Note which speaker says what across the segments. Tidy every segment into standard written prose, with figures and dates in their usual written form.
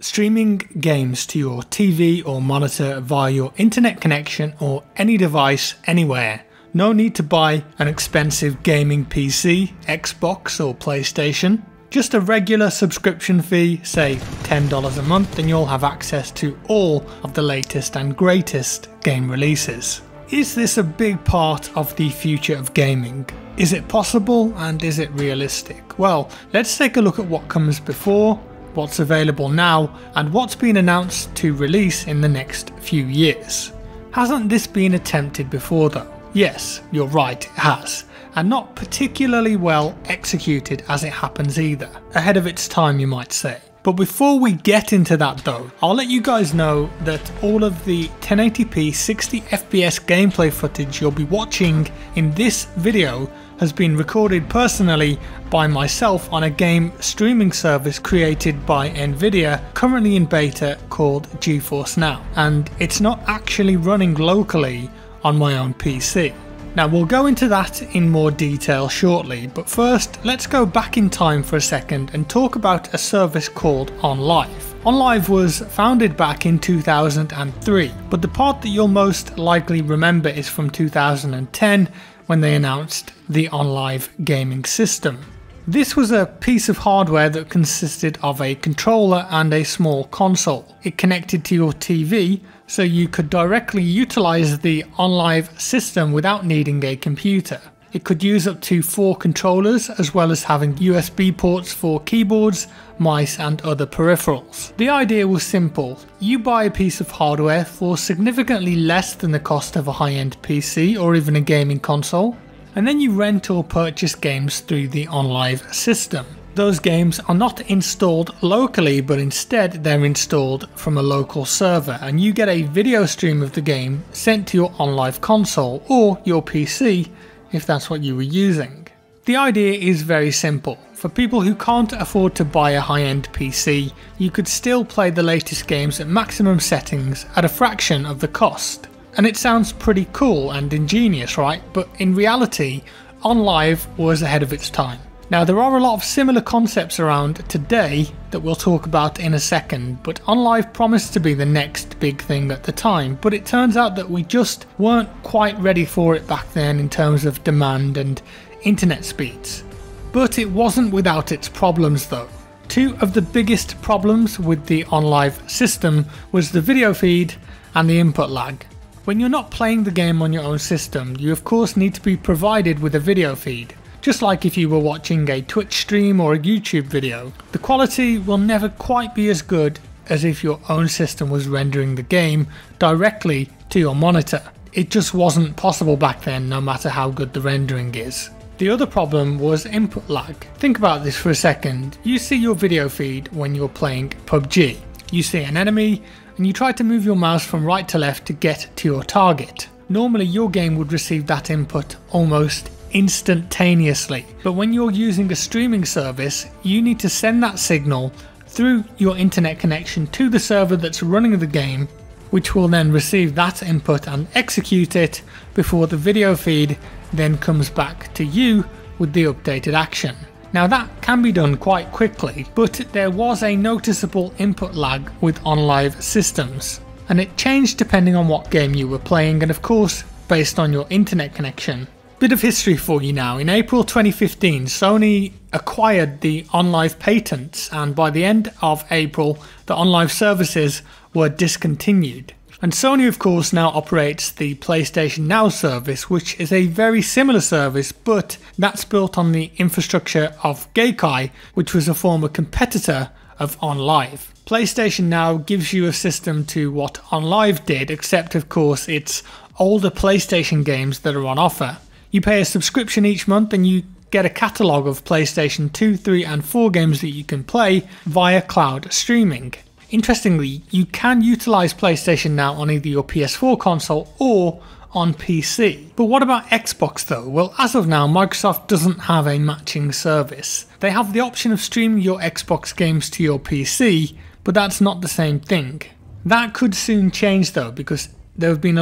Speaker 1: Streaming games to your TV or monitor via your internet connection or any device anywhere. No need to buy an expensive gaming PC, Xbox or PlayStation. Just a regular subscription fee, say $10 a month, and you'll have access to all of the latest and greatest game releases. Is this a big part of the future of gaming? Is it possible and is it realistic? Well, let's take a look at what comes before, what's available now, and what's been announced to release in the next few years. Hasn't this been attempted before though? Yes, you're right, it has, and not particularly well executed as it happens either. Ahead of its time, you might say. But before we get into that though, I'll let you guys know that all of the 1080p 60 FPS gameplay footage you'll be watching in this video has been recorded personally by myself on a game streaming service created by Nvidia, currently in beta, called GeForce Now, and it's not actually running locally on my own PC. Now we'll go into that in more detail shortly, but first let's go back in time for a second and talk about a service called OnLive. OnLive was founded back in 2003, but the part that you'll most likely remember is from 2010 when they announced the OnLive gaming system. This was a piece of hardware that consisted of a controller and a small console. It connected to your TV, so you could directly utilize the OnLive system without needing a computer. It could use up to 4 controllers, as well as having USB ports for keyboards, mice and other peripherals. The idea was simple. You buy a piece of hardware for significantly less than the cost of a high-end PC or even a gaming console, and then you rent or purchase games through the OnLive system. Those games are not installed locally, but instead they're installed from a local server, and you get a video stream of the game sent to your OnLive console or your PC if that's what you were using. The idea is very simple. For people who can't afford to buy a high-end PC, you could still play the latest games at maximum settings at a fraction of the cost. And it sounds pretty cool and ingenious, right? But in reality, OnLive was ahead of its time. Now there are a lot of similar concepts around today that we'll talk about in a second, but OnLive promised to be the next big thing at the time, but it turns out that we just weren't quite ready for it back then in terms of demand and internet speeds. But it wasn't without its problems though. Two of the biggest problems with the OnLive system was the video feed and the input lag. When you're not playing the game on your own system, you of course need to be provided with a video feed. Just like if you were watching a Twitch stream or a YouTube video. The quality will never quite be as good as if your own system was rendering the game directly to your monitor. It just wasn't possible back then, no matter how good the rendering is. The other problem was input lag. Think about this for a second. You see your video feed when you're playing PUBG. You see an enemy and you try to move your mouse from right to left to get to your target. Normally your game would receive that input almost instantaneously, but when you're using a streaming service, you need to send that signal through your internet connection to the server that's running the game, which will then receive that input and execute it before the video feed then comes back to you with the updated action. Now that can be done quite quickly, but there was a noticeable input lag with OnLive systems, and it changed depending on what game you were playing and of course based on your internet connection. Bit of history for you now. In April 2015, Sony acquired the OnLive patents, and by the end of April, the OnLive services were discontinued. And Sony of course now operates the PlayStation Now service, which is a very similar service, but that's built on the infrastructure of Gaikai, which was a former competitor of OnLive. PlayStation Now gives you a system to what OnLive did, except of course it's older PlayStation games that are on offer. You pay a subscription each month and you get a catalogue of PlayStation 2, 3 and 4 games that you can play via cloud streaming. Interestingly, you can utilise PlayStation Now on either your PS4 console or on PC. But what about Xbox though? Well, as of now, Microsoft doesn't have a matching service. They have the option of streaming your Xbox games to your PC, but that's not the same thing. That could soon change though, because there have been a lot of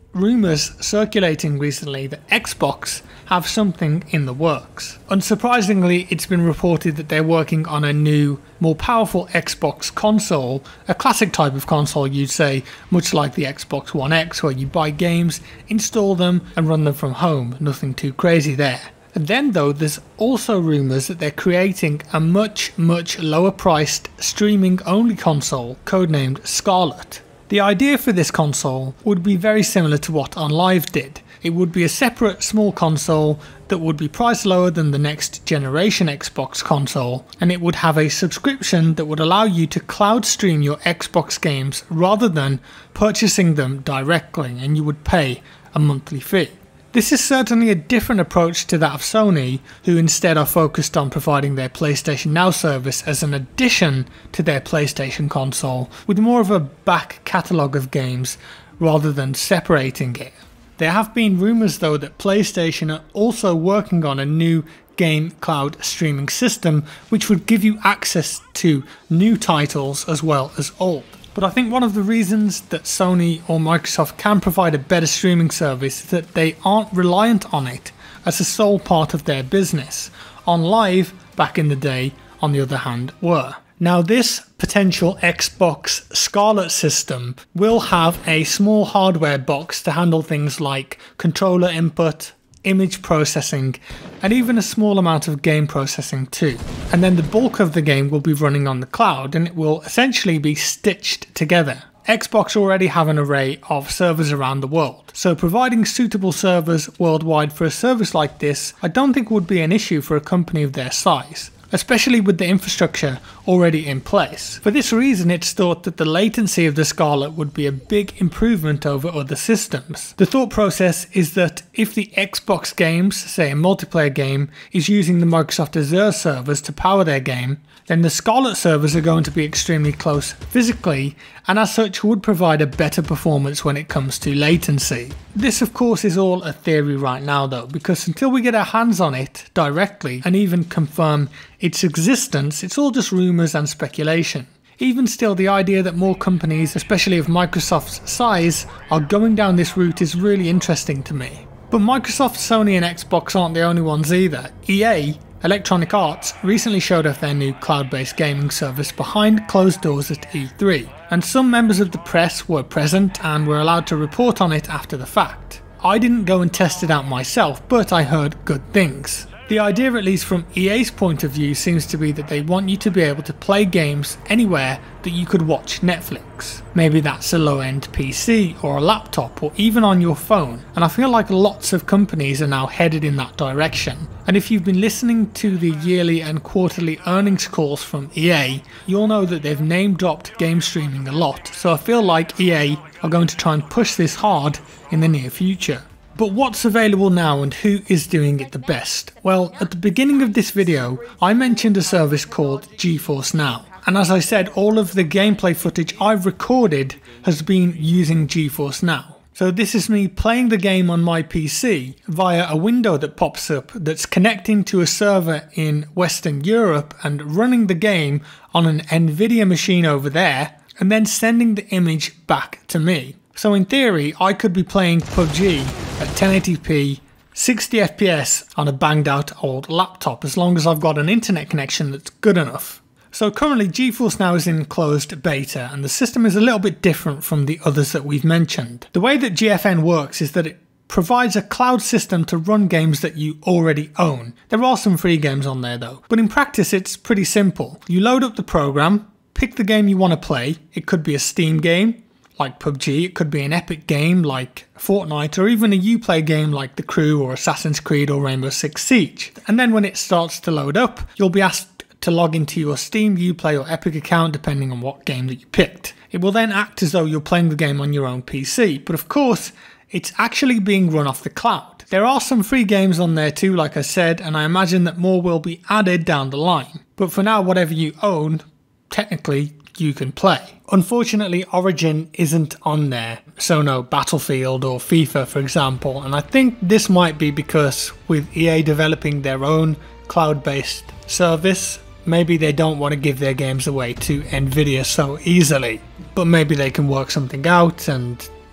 Speaker 1: rumours circulating recently that Xbox have something in the works. Unsurprisingly, it's been reported that they're working on a new, more powerful Xbox console, a classic type of console you'd say, much like the Xbox One X, where you buy games, install them and run them from home, nothing too crazy there. And then though, there's also rumours that they're creating a much lower priced streaming only console, codenamed Scarlet. The idea for this console would be very similar to what OnLive did. It would be a separate small console that would be priced lower than the next generation Xbox console, and it would have a subscription that would allow you to cloud stream your Xbox games rather than purchasing them directly, and you would pay a monthly fee. This is certainly a different approach to that of Sony, who instead are focused on providing their PlayStation Now service as an addition to their PlayStation console, with more of a back catalogue of games rather than separating it. There have been rumours though that PlayStation are also working on a new game cloud streaming system which would give you access to new titles as well as old. But I think one of the reasons that Sony or Microsoft can provide a better streaming service is that they aren't reliant on it as a sole part of their business. OnLive, back in the day, on the other hand, were. Now this potential Xbox Scarlet system will have a small hardware box to handle things like controller input, image processing, and even a small amount of game processing too. And then the bulk of the game will be running on the cloud, and it will essentially be stitched together. Xbox already have an array of servers around the world, so providing suitable servers worldwide for a service like this I don't think would be an issue for a company of their size, especially with the infrastructure already in place. For this reason, it's thought that the latency of the Scarlet would be a big improvement over other systems. The thought process is that if the Xbox games, say a multiplayer game, is using the Microsoft Azure servers to power their game, then the Scarlet servers are going to be extremely close physically, and as such would provide a better performance when it comes to latency. This of course is all a theory right now though, because until we get our hands on it directly and even confirm its existence, it's all just rumours and speculation. Even still, the idea that more companies, especially of Microsoft's size, are going down this route is really interesting to me. But Microsoft, Sony and Xbox aren't the only ones either. EA, Electronic Arts, recently showed off their new cloud-based gaming service behind closed doors at E3, and some members of the press were present and were allowed to report on it after the fact. I didn't go and test it out myself, but I heard good things. The idea, at least from EA's point of view, seems to be that they want you to be able to play games anywhere that you could watch Netflix. Maybe that's a low-end PC or a laptop or even on your phone, and I feel like lots of companies are now headed in that direction. And if you've been listening to the yearly and quarterly earnings calls from EA, you'll know that they've name-dropped game streaming a lot, so I feel like EA are going to try and push this hard in the near future. But what's available now and who is doing it the best? Well, at the beginning of this video, I mentioned a service called GeForce Now. And as I said, all of the gameplay footage I've recorded has been using GeForce Now. So this is me playing the game on my PC via a window that pops up that's connecting to a server in Western Europe and running the game on an Nvidia machine over there, and then sending the image back to me. So in theory, I could be playing PUBG at 1080p, 60 FPS on a banged out old laptop as long as I've got an internet connection that's good enough. So currently GeForce Now is in closed beta, and the system is a little bit different from the others that we've mentioned. The way that GFN works is that it provides a cloud system to run games that you already own. There are some free games on there though, but in practice it's pretty simple. You load up the program, pick the game you want to play. It could be a Steam game like PUBG, it could be an Epic game like Fortnite, or even a Uplay game like The Crew or Assassin's Creed or Rainbow Six Siege. And then when it starts to load up, you'll be asked to log into your Steam, Uplay or Epic account depending on what game that you picked. It will then act as though you're playing the game on your own PC, but of course it's actually being run off the cloud. There are some free games on there too, like I said, and I imagine that more will be added down the line. But for now, whatever you own, technically you can play. Unfortunately, Origin isn't on there, so no Battlefield or FIFA for example, and I think this might be because with EA developing their own cloud-based service, maybe they don't want to give their games away to Nvidia so easily, but maybe they can work something out and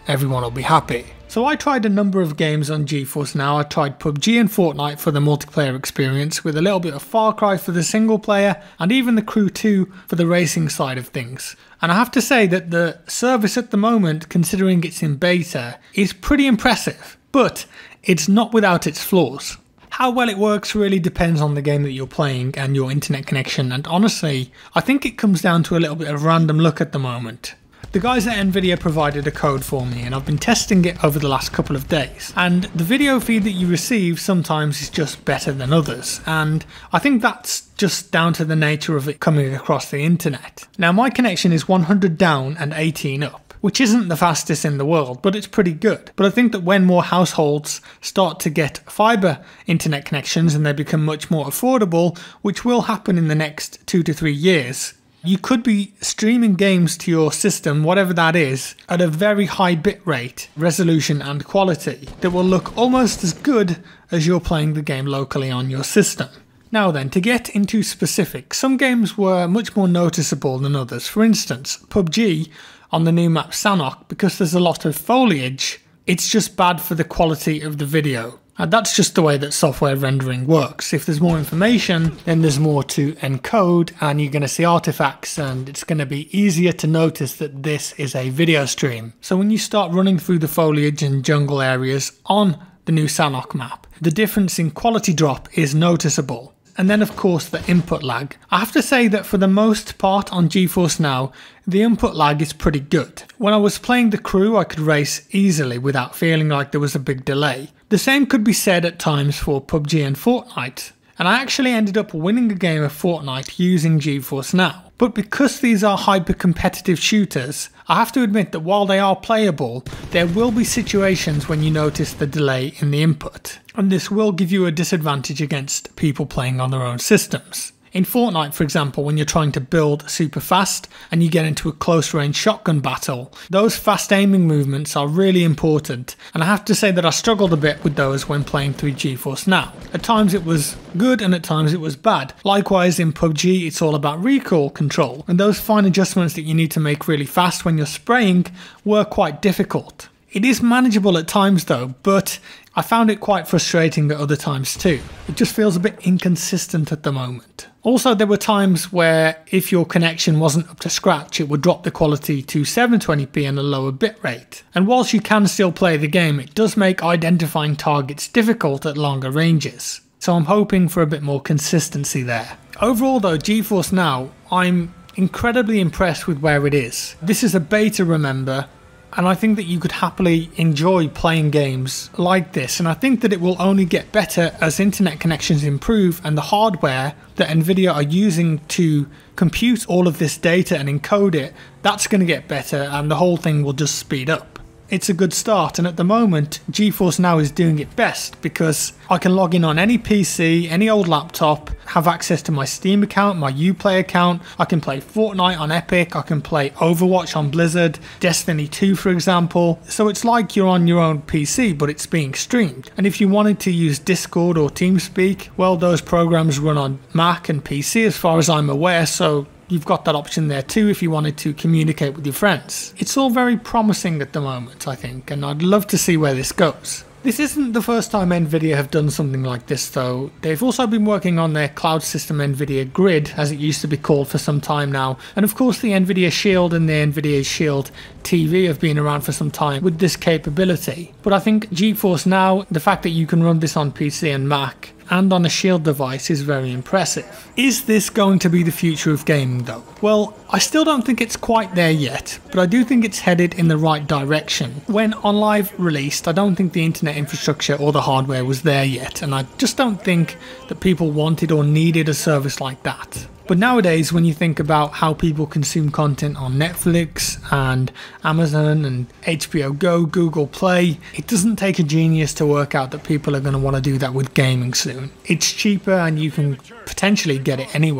Speaker 1: everyone will be happy. So I tried a number of games on GeForce Now. I tried PUBG and Fortnite for the multiplayer experience, with a little bit of Far Cry for the single player, and even The Crew 2 for the racing side of things. And I have to say that the service at the moment, considering it's in beta, is pretty impressive, but it's not without its flaws. How well it works really depends on the game that you're playing and your internet connection, and honestly, I think it comes down to a little bit of random luck at the moment. The guys at Nvidia provided a code for me, and I've been testing it over the last couple of days, and the video feed that you receive sometimes is just better than others, and I think that's just down to the nature of it coming across the internet. Now my connection is 100 down and 18 up, which isn't the fastest in the world, but it's pretty good. But I think that when more households start to get fibre internet connections and they become much more affordable, which will happen in the next 2 to 3 years, you could be streaming games to your system, whatever that is, at a very high bitrate, resolution and quality that will look almost as good as you're playing the game locally on your system. Now then, to get into specifics, some games were much more noticeable than others. For instance, PUBG on the new map Sanhok, because there's a lot of foliage, it's just bad for the quality of the video. And that's just the way that software rendering works. If there's more information, then there's more to encode, and you're going to see artifacts, and it's going to be easier to notice that this is a video stream. So when you start running through the foliage and jungle areas on the new Sanhok map, the difference in quality drop is noticeable. And then of course the input lag. I have to say that for the most part on GeForce Now, the input lag is pretty good. When I was playing The Crew, I could race easily without feeling like there was a big delay. The same could be said at times for PUBG and Fortnite. And I actually ended up winning a game of Fortnite using GeForce Now. But because these are hyper-competitive shooters, I have to admit that while they are playable, there will be situations when you notice the delay in the input. And this will give you a disadvantage against people playing on their own systems. In Fortnite, for example, when you're trying to build super fast and you get into a close range shotgun battle, those fast aiming movements are really important, and I have to say that I struggled a bit with those when playing through GeForce Now. At times it was good and at times it was bad. Likewise in PUBG, it's all about recoil control, and those fine adjustments that you need to make really fast when you're spraying were quite difficult. It is manageable at times though, but I found it quite frustrating at other times too. It just feels a bit inconsistent at the moment. Also, there were times where if your connection wasn't up to scratch, it would drop the quality to 720p and a lower bitrate. And whilst you can still play the game, it does make identifying targets difficult at longer ranges. So I'm hoping for a bit more consistency there. Overall though, GeForce Now, I'm incredibly impressed with where it is. This is a beta, remember, and I think that you could happily enjoy playing games like this, and I think that it will only get better as internet connections improve and the hardware that Nvidia are using to compute all of this data and encode it, that's going to get better and the whole thing will just speed up. It's a good start, and at the moment GeForce Now is doing it best because I can log in on any PC, any old laptop, have access to my Steam account, my Uplay account, I can play Fortnite on Epic, I can play Overwatch on Blizzard, Destiny 2 for example. So it's like you're on your own PC but it's being streamed. And if you wanted to use Discord or TeamSpeak, well, those programs run on Mac and PC as far as I'm aware, so you've got that option there too if you wanted to communicate with your friends. It's all very promising at the moment, I think, and I'd love to see where this goes. This isn't the first time Nvidia have done something like this though. They've also been working on their cloud system Nvidia Grid, as it used to be called, for some time now. And of course the Nvidia Shield and the Nvidia Shield TV have been around for some time with this capability. But I think GeForce Now, the fact that you can run this on PC and Mac and on a Shield device is very impressive. Is this going to be the future of gaming though? Well, I still don't think it's quite there yet, but I do think it's headed in the right direction. When OnLive released, I don't think the internet infrastructure or the hardware was there yet, and I just don't think that people wanted or needed a service like that. But nowadays, when you think about how people consume content on Netflix and Amazon and HBO Go, Google Play, it doesn't take a genius to work out that people are going to want to do that with gaming soon. It's cheaper and you can potentially get it anywhere.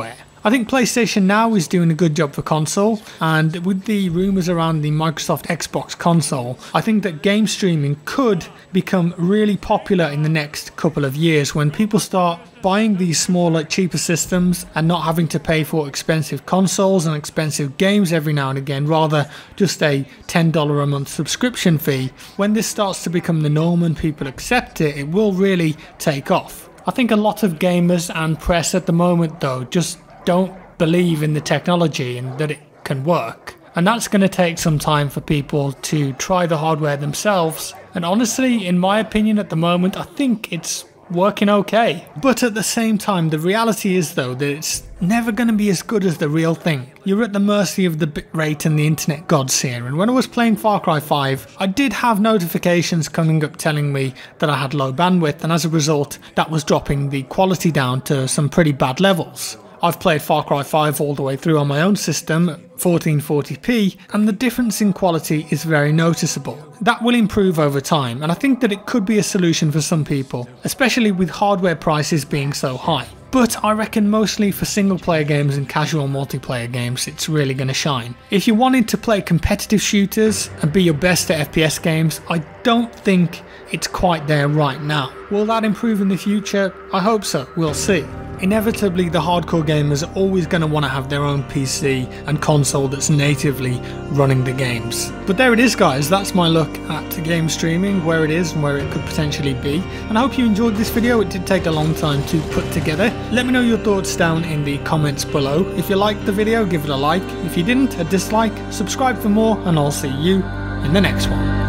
Speaker 1: I think PlayStation Now is doing a good job for console, and with the rumours around the Microsoft Xbox console, I think that game streaming could become really popular in the next couple of years when people start buying these smaller, cheaper systems and not having to pay for expensive consoles and expensive games every now and again, rather just a $10 a month subscription fee. When this starts to become the norm and people accept it, it will really take off. I think a lot of gamers and press at the moment though just don't believe in the technology and that it can work. And that's going to take some time for people to try the hardware themselves. And honestly, in my opinion at the moment, I think it's working okay. But at the same time, the reality is though that it's never going to be as good as the real thing. You're at the mercy of the bitrate and the internet gods here, and when I was playing Far Cry 5, I did have notifications coming up telling me that I had low bandwidth, and as a result that was dropping the quality down to some pretty bad levels. I've played Far Cry 5 all the way through on my own system at 1440p, and the difference in quality is very noticeable. That will improve over time, and I think that it could be a solution for some people, especially with hardware prices being so high. But I reckon mostly for single player games and casual multiplayer games it's really going to shine. If you wanted to play competitive shooters and be your best at FPS games, I don't think it's quite there right now. Will that improve in the future? I hope so, we'll see. Inevitably, the hardcore gamers are always going to want to have their own PC and console that's natively running the games. But there it is guys, that's my look at game streaming, where it is and where it could potentially be. And I hope you enjoyed this video. It did take a long time to put together. Let me know your thoughts down in the comments below. If you liked the video, give it a like. If you didn't, a dislike. Subscribe for more, and I'll see you in the next one.